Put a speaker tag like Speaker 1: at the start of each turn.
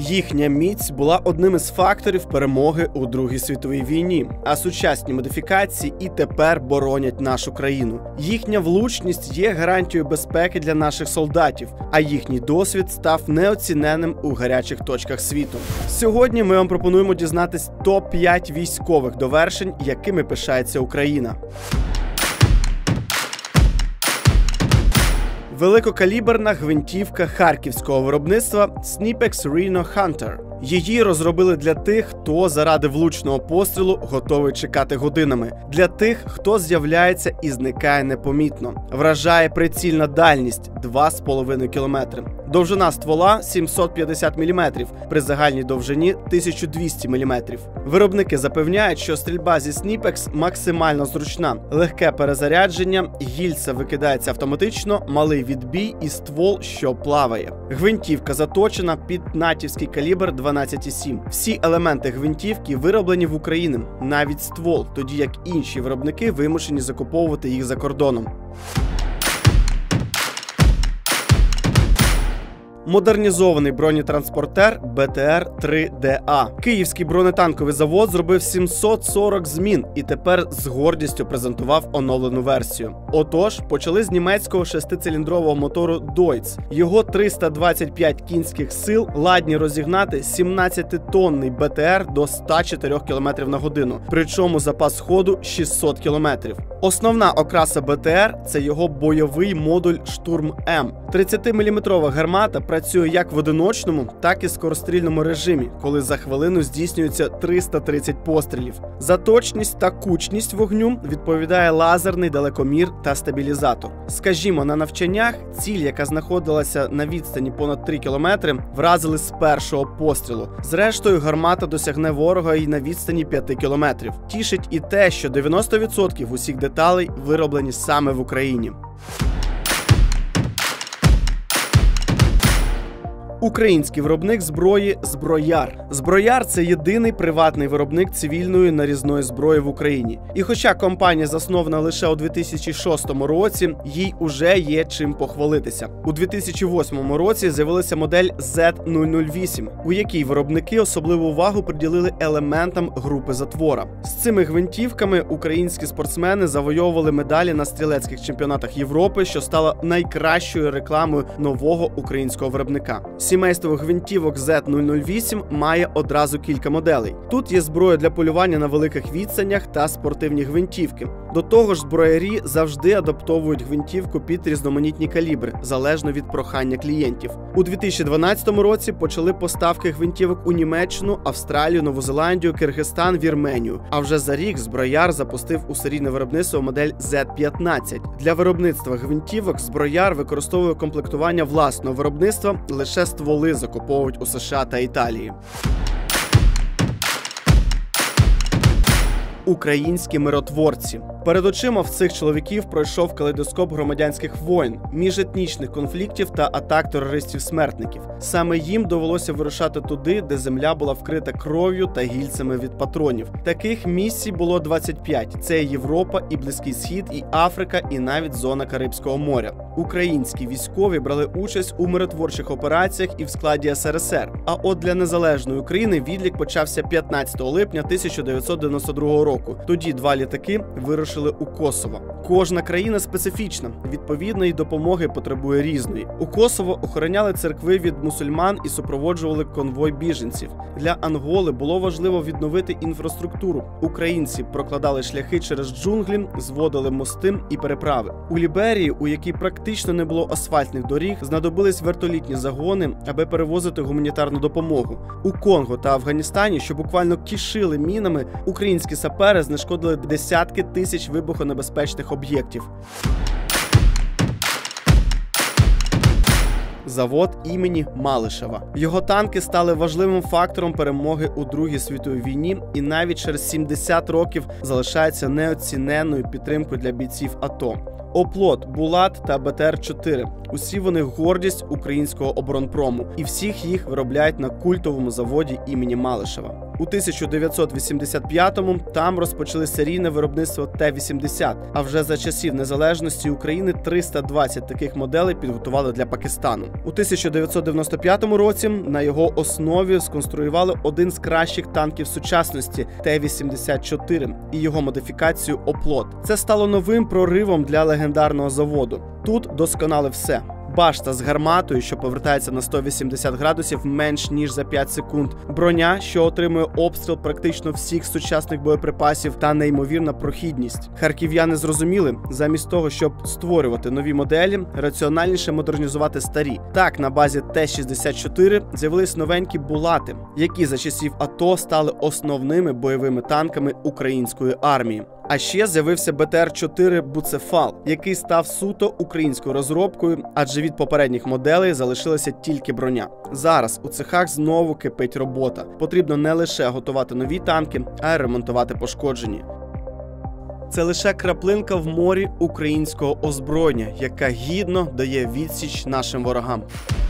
Speaker 1: Їхня міць була одним із факторів перемоги у Другій світовій війні, а сучасні модифікації і тепер боронять нашу країну. Їхня влучність є гарантією безпеки для наших солдатів, а їхній досвід став неоціненним у гарячих точках світу. Сьогодні ми вам пропонуємо дізнатись топ-5 військових довершень, якими пишається Україна. Великокаліберна гвинтівка харківського виробництва Snipex Rhino Hunter. Її розробили для тих, хто заради влучного пострілу готовий чекати годинами. Для тих, хто з'являється і зникає непомітно. Вражає прицільна дальність – 2,5 км. Довжина ствола – 750 мм, при загальній довжині – 1200 мм. Виробники запевняють, що стрільба зі Snipex максимально зручна. Легке перезарядження, гільза викидається автоматично, малий відбій і ствол, що плаває. Гвинтівка заточена під натівський калібр 12,7. Всі елементи гвинтівки вироблені в Україні, навіть ствол, тоді як інші виробники вимушені закуповувати їх за кордоном. Модернізований бронетранспортер БТР-3ДА. Київський бронетанковий завод зробив 740 змін і тепер з гордістю презентував оновлену версію. Отож, почали з німецького 6-циліндрового мотору Deutz. Його 325 кінських сил ладні розігнати 17-тонний БТР до 104 км на годину, причому запас ходу 600 км. Основна окраса БТР – це його бойовий модуль «Штурм-М». 30-мм гармата працює як в одиночному, так і скорострільному режимі, коли за хвилину здійснюється 330 пострілів. За точність та кучність вогню відповідає лазерний далекомір та стабілізатор. Скажімо, на навчаннях ціль, яка знаходилася на відстані понад 3 км, вразили з першого пострілу. Зрештою, гармата досягне ворога і на відстані 5 км. Тішить і те, що 90% усіх деталей вироблені саме в Україні. Український виробник зброї «Зброяр». «Зброяр» – це єдиний приватний виробник цивільної нарізної зброї в Україні. І хоча компанія заснована лише у 2006 році, їй уже є чим похвалитися. У 2008 році з'явилася модель Z008, у якій виробники особливу увагу приділили елементам групи затвора. З цими гвинтівками українські спортсмени завойовували медалі на стрілецьких чемпіонатах Європи, що стало найкращою рекламою нового українського виробника. Сімейство гвинтівок Z008 має одразу кілька моделей. Тут є зброя для полювання на великих відстанях та спортивні гвинтівки. До того ж, зброярі завжди адаптовують гвинтівку під різноманітні калібри, залежно від прохання клієнтів. У 2012 році почали поставки гвинтівок у Німеччину, Австралію, Нову Зеландію, Киргизстан, Вірменію. А вже за рік «Зброяр» запустив у серійне виробництво модель Z15. Для виробництва гвинтівок «Зброяр» використовує комплектування власного виробництва, лише стволи закуповують у США та Італії. Українські миротворці. Перед очима в цих чоловіків пройшов калейдоскоп громадянських воєн, міжетнічних конфліктів та атак терористів-смертників. Саме їм довелося вирушати туди, де земля була вкрита кров'ю та гільцями від патронів. Таких місій було 25. Це Європа, і Близький Схід, і Африка, і навіть зона Карибського моря. Українські військові брали участь у миротворчих операціях і в складі СРСР. А от для незалежної України відлік почався 15 липня 1992 року. Тоді 2 літаки вирушили у Косово. Кожна країна специфічна, відповідно, і допомоги потребує різної. У Косово охороняли церкви від мусульман і супроводжували конвой біженців. Для Анголи було важливо відновити інфраструктуру. Українці прокладали шляхи через джунглі, зводили мости і переправи. У Ліберії, у якій практично не було асфальтних доріг, знадобились вертолітні загони, аби перевозити гуманітарну допомогу. У Конго та Афганістані, що буквально кишили мінами, українські сапери знешкодили десятки тисяч вибухонебезпечних об'єктів. Завод імені Малишева. Його танки стали важливим фактором перемоги у Другій світовій війні і навіть через 70 років залишаються неоціненною підтримкою для бійців АТО. Оплот, Булат та БТР-4 Усі вони гордість українського оборонпрому, і всіх їх виробляють на культовому заводі імені Малишева. У 1985-му там розпочали серійне виробництво Т-80, а вже за часів незалежності України 320 таких моделей підготували для Пакистану. У 1995 році на його основі сконструювали один з кращих танків сучасності – Т-84 і його модифікацію «Оплот». Це стало новим проривом для легендарного заводу. Тут досконали все. Башта з гарматою, що повертається на 180 градусів менш ніж за 5 секунд, броня, що отримує обстріл практично всіх сучасних боєприпасів, та неймовірна прохідність. Харків'яни зрозуміли, замість того, щоб створювати нові моделі, раціональніше модернізувати старі. Так, на базі Т-64 з'явились новенькі булати, які за часів АТО стали основними бойовими танками української армії. А ще з'явився БТР-4 «Буцефал», який став суто українською розробкою, адже від попередніх моделей залишилася тільки броня. Зараз у цехах знову кипить робота. Потрібно не лише готувати нові танки, а й ремонтувати пошкоджені. Це лише краплинка в морі українського озброєння, яка гідно дає відсіч нашим ворогам.